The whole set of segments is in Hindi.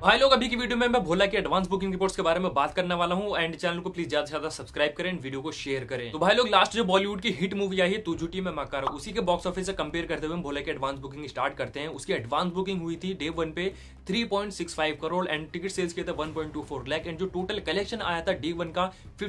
भाई लोग, अभी की वीडियो में मैं भोला की एडवांस बुकिंग रिपोर्ट्स के बारे में बात करने वाला हूं एंड चैनल को प्लीज ज्यादा से ज्यादा सब्सक्राइब करें, वीडियो को शेयर करें। तो भाई लोग, लास्ट जो बॉलीवुड की हिट मूवी आई है तू झूठी मैं मक्कार, उसी के बॉक्स ऑफिस से कंपेयर करते हुए हम भोला की एडवांस बुकिंग स्टार्ट करते हैं। उसकी एडवांस बुकिंग हुई थी डे 1 पे 3.65 करोड़ एंड टिकट सेल्स किए थे 1.24 लाख एंड जो टोटल कलेक्शन आया था डे 1 का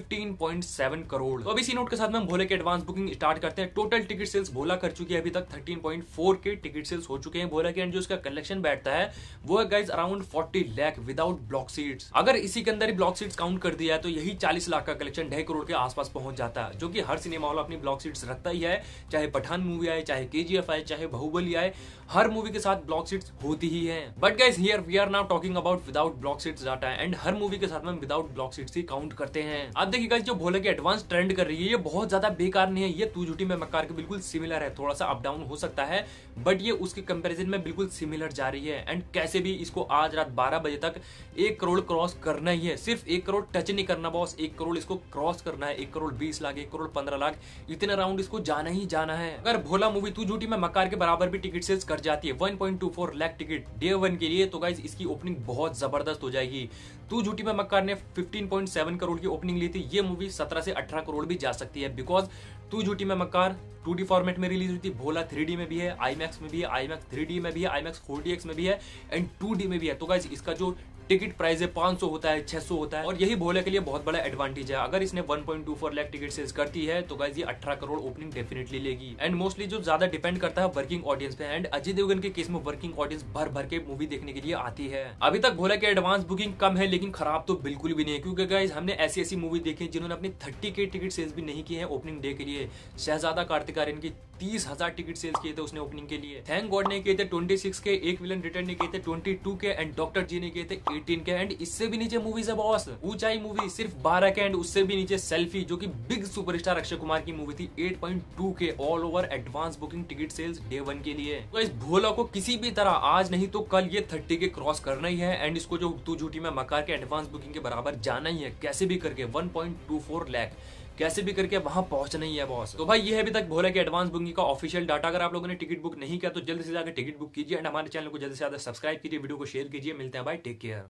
15.7 करोड़। तो अब इसी नोट के साथ में हम भोले की एडवांस बुकिंग स्टार्ट करते हैं। टोटल टिकट सेल्स भोला कर चुकी है अभी तक 13.4 के टिकट सेल्स हो चुके हैं भोला के एंड जो उसका कलेक्शन बैठता है वो है guys around 40 lakh without block seats. अगर इसी के अंदर ही ब्लॉक सीट्स काउंट कर दिया तो यही 40 लाख का कलेक्शन 2.5 करोड़ के आसपास पहुंच जाता है, जो कि हर सिनेमा हॉल अपनी ब्लॉक सीट्स रखता ही है। चाहे पठान मूवी आए, चाहे केजीएफ आए, चाहे बाहुबली आए, हर मूवी के साथ ब्लॉक सीट्स होती ही है। But guys here we are now talking about without block seats data and हर मूवी के साथ में विदाउट ब्लॉक सीट्स ही काउंट करते हैं। अब देखिए गाइस, जो भोले की एडवांस ट्रेंड कर रही है ये बहुत ज्यादा बेकार नहीं है, ये तू झूठी मैं मक्कार के बिल्कुल सिमिलर है। थोड़ा सा अप डाउन हो सकता है बट ये उसके कंपैरिजन में बिल्कुल सिमिलर जा रही है एंड कैसे भी इसको आज रात 12 बजे तक 1 करोड़ क्रॉस करना ही है। सिर्फ 1 करोड़ टच नहीं करना बॉस, 1 करोड़ इसको क्रॉस करना है। 1 करोड़ 20 लाख, 1 करोड़ 15 लाख, इतने राउंड इसको जाना ही जाना है। अगर भोला मूवी तू झूठी में मक्कार के बराबर भी टिकट सेल्स कर जाती है 1.24 लाख टिकट डे 1 के लिए, तो गाइस इसकी ओपनिंग बहुत जबरदस्त हो जाएगी। तू झूठी में मक्कार ने 15.7 करोड़ की ओपनिंग ली थी, ये मूवी 17 से 18 करोड़ भी जा सकती है बिकॉज तू झूठी में मक्कार 2D फॉर्मेट में रिलीज हुई थी, भोला 3D में भी है, IMAX में भी है, IMAX 3D में भी है, IMAX 4DX में भी है एंड 2D में भी है। तो गाइस इसका जो टिकट प्राइस है 500 होता है, 600 होता है और यही भोले के लिए बहुत बड़ा एडवांटेज है। अगर इसने 1.24 लाख टिकट सेल्स करती है तो गाइस ये 18 करोड़ ओपनिंग डेफिनेटली लेगी एंड मोस्टली जो ज्यादा डिपेंड करता है वर्किंग ऑडियंस पे एंड अजय देवगन के केस में वर्किंग ऑडियंस भर भर के मूवी देखने के लिए आती है। अभी तक भोले की एडवांस बुकिंग कम है लेकिन खराब तो बिल्कुल भी नहीं है, क्योंकि गाइस हमने ऐसी ऐसी मूवी देखी जिन्होंने अपनी 30 के टिकट सेल्स भी नहीं किए हैं ओपनिंग डे के लिए। शहजादा कार्तिक आर्यन की 30,000 टिकट सेल्स किए थे उसने ओपनिंग के लिए। थैंक गॉड ने किए थे 26 के, एक विलन रिटर्न ने किए थे 22 के एंड डॉक्टर जी ने किए थे 18 के एंड इससे भी नीचे मूवीज है बॉस। ऊंचाई मूवी सिर्फ 12 के एंड उससे भी नीचे सेल्फी जो कि बिग सुपरस्टार अक्षय कुमार की मूवी थी 8.2 के all over advance booking ticket sales day 1 के लिए। तो इस भोला को किसी भी तरह आज नहीं तो कल ये 30 के क्रॉस करना ही है एंड इसको जो तू झूठी में मक्कार के एडवांस बुकिंग के बराबर जाना ही है, कैसे भी करके 1.24 लाख कैसे भी करके वहां पहुंचना ही है बॉस। तो भाई ये है अभी तक भोला के एडवांस बुकिंग का ऑफिशियल डाटा। अगर आप लोगों ने टिकट बुक नहीं किया तो जल्द से जाकर टिकट बुक कीजिए एंड हमारे चैनल को जल्द से ज्यादा सब्सक्राइब कीजिए, वीडियो को शेयर कीजिए। मिलते हैं भाई, टेक केयर।